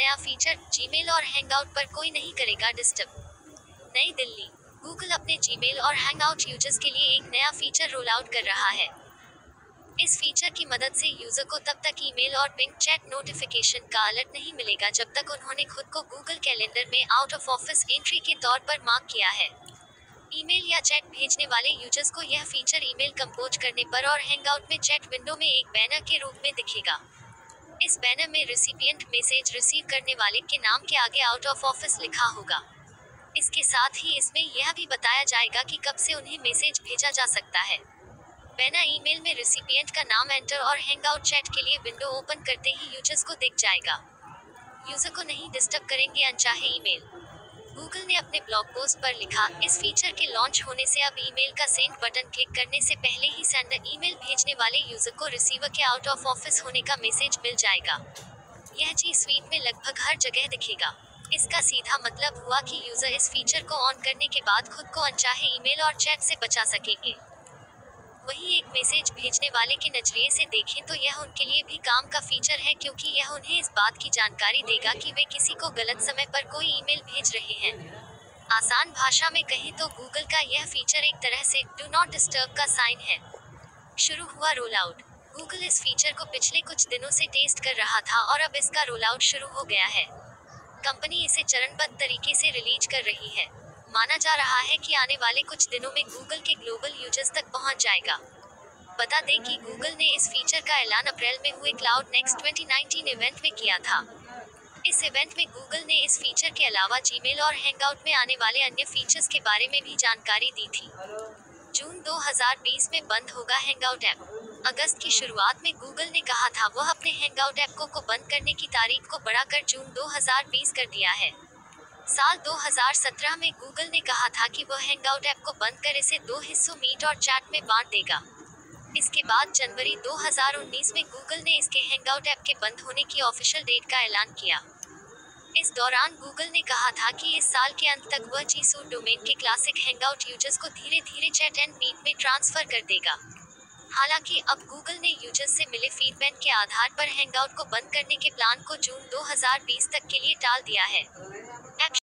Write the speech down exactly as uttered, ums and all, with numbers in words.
नया feature, Gmail और hangout पर कोई नहीं करेगा डिस्टर्ब। नई दिल्ली, गूगल अपने जीमेल और हैंगआउट यूजर्स के लिए एक नया फीचर रोल आउट कर रहा है। इस फीचर की मदद से यूजर को तब तक ईमेल और पिंग चैट नोटिफिकेशन का अलर्ट नहीं मिलेगा जब तक उन्होंने खुद को गूगल कैलेंडर में आउट ऑफ ऑफिस एंट्री के तौर पर मार्क किया है। ईमेल या चैट भेजने वाले यूजर्स को यह फीचर ईमेल कंपोज करने पर और हैंगआउट में चैट विंडो में एक बैनर के रूप में दिखेगा। इस बैनर में रिसिपिएंट मैसेज रिसीव करने वाले के नाम के आगे आउट ऑफ ऑफिस लिखा होगा। इसके साथ ही इसमें यह भी बताया जाएगा कि कब से उन्हें मैसेज भेजा जा सकता है। बैनर ईमेल में रिसिपिएंट का नाम एंटर और हैंगआउट चैट के लिए विंडो ओपन करते ही यूजर्स को दिख जाएगा। यूजर को नहीं डिस्टर्ब करेंगे अनचाहे ईमेल। गूगल ने अपने ब्लॉग पोस्ट पर लिखा, इस फीचर के लॉन्च होने से अब ईमेल का सेंड बटन क्लिक करने से पहले ही सेंडर ईमेल भेजने वाले यूजर को रिसीवर के आउट ऑफ ऑफिस होने का मैसेज मिल जाएगा। यह जी स्वीट में लगभग हर जगह दिखेगा। इसका सीधा मतलब हुआ कि यूजर इस फीचर को ऑन करने के बाद खुद को अनचाहे ईमेल और चैट से बचा सकेंगे। वहीं एक मैसेज भेजने वाले के नजरिए से देखें तो यह उनके लिए भी काम का फीचर है, क्योंकि यह उन्हें इस बात की जानकारी देगा कि वे किसी को गलत समय पर कोई ईमेल भेज रहे हैं। आसान भाषा में कहें तो गूगल का यह फीचर एक तरह से डू नॉट डिस्टर्ब का साइन है। शुरू हुआ रोल आउट। गूगल इस फीचर को पिछले कुछ दिनों से टेस्ट कर रहा था और अब इसका रोल आउट शुरू हो गया है। कंपनी इसे चरणबद्ध तरीके से रिलीज कर रही है। माना जा रहा है कि आने वाले कुछ दिनों में गूगल के ग्लोबल यूजर्स तक पहुंच जाएगा। बता दें कि गूगल ने इस फीचर का ऐलान अप्रैल में हुए cloud next twenty nineteen event में किया था। इस इवेंट में गूगल ने इस फीचर के अलावा जीमेल और हैंगआउट में आने वाले अन्य फीचर्स के बारे में भी जानकारी दी थी। जून दो हज़ार बीस में बंद होगा हैंगआउट ऐप। अगस्त की शुरुआत में गूगल ने कहा था वह अपने हैंगआउट ऐप को, को बंद करने की तारीख को बढ़ाकर जून दो हज़ार बीस कर दिया है। साल दो हज़ार सत्रह में गूगल ने कहा था कि वह हैंगआउट ऐप को बंद कर इसे दो हिस्सों मीट और चैट में बांट देगा। इसके बाद जनवरी दो हज़ार उन्नीस में गूगल ने इसके हैंगआउट ऐप के बंद होने की ऑफिशियल डेट का ऐलान किया। इस दौरान गूगल ने कहा था कि इस साल के अंत तक वह जी सूट डोमेन के क्लासिक हैंगआउट यूजर्स को धीरे धीरे चैट एंड मीट में ट्रांसफर कर देगा। हालांकि अब गूगल ने यूजर्स से मिले फीडबैक के आधार पर हैंगआउट को बंद करने के प्लान को जून दो हज़ार बीस तक के लिए टाल दिया है।